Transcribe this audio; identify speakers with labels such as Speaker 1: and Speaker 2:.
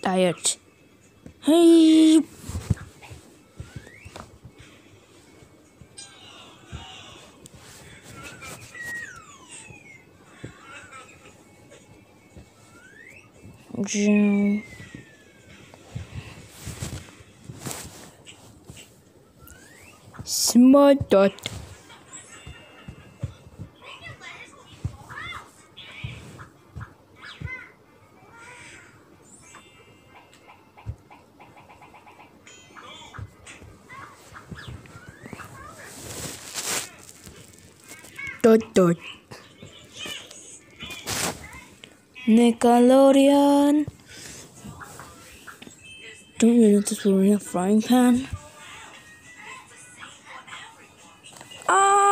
Speaker 1: tired. Hey. Smart dot. Dot dot. Nickelodeon. Don't you notice we're in a frying pan? Ah!